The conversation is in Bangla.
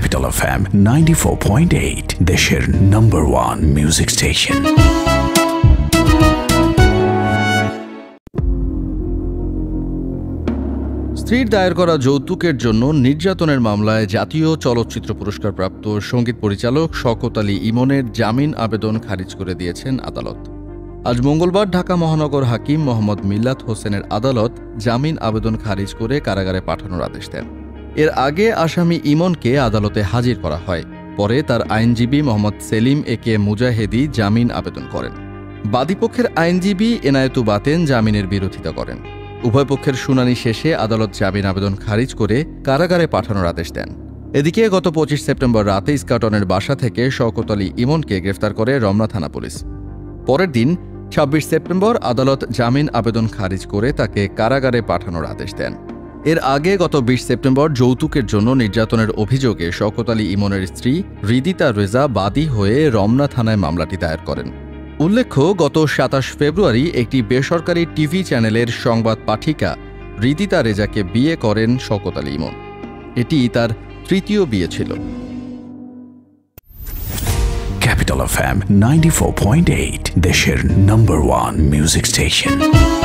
Capital FM 94.8 দেশের নাম্বার 1 মিউজিক স্টেশন। স্ত্রীর দায়ের করা যৌতুকের জন্য নির্যাতনের মামলায় জাতীয় চলচ্চিত্র পুরস্কারপ্রাপ্ত সঙ্গীত পরিচালক শওকত আলী ইমনের জামিন আবেদন খারিজ করে দিয়েছেন আদালত। আজ মঙ্গলবার ঢাকা মহানগর হাকিম মোহাম্মদ মিল্লাত হোসেনের আদালত জামিন আবেদন খারিজ করে কারাগারে পাঠানোর আদেশ দেন। এর আগে আসামি ইমনকে আদালতে হাজির করা হয়। পরে তার আইনজীবী মোহাম্মদ সেলিম একে মুজাহেদি জামিন আবেদন করেন। বাদীপক্ষের আইনজীবী এনায়েতু বাতেন জামিনের বিরোধিতা করেন। উভয় পক্ষের শুনানি শেষে আদালত জামিন আবেদন খারিজ করে কারাগারে পাঠানোর আদেশ দেন। এদিকে গত 25 সেপ্টেম্বর রাতে ইস্কাটনের বাসা থেকে শওকত আলী ইমনকে গ্রেফতার করে রমনা থানা পুলিশ। পরের দিন 26 সেপ্টেম্বর আদালত জামিন আবেদন খারিজ করে তাকে কারাগারে পাঠানোর আদেশ দেন। এর আগে গত 20 সেপ্টেম্বর যৌতুকের জন্য নির্যাতনের অভিযোগে শওকত আলী ইমনের স্ত্রী হৃদিতা রেজা বাদী হয়ে রমনা থানায় মামলাটি দায়ের করেন। উল্লেখ্য, গত 27 ফেব্রুয়ারি একটি বেসরকারি টিভি চ্যানেলের সংবাদ পাঠিকা হৃদিতা রেজাকে বিয়ে করেন শওকত আলী ইমন। এটি তার তৃতীয় বিয়ে ছিল। Capital FM 94.8 দেশের নাম্বার 1 মিউজিক স্টেশন।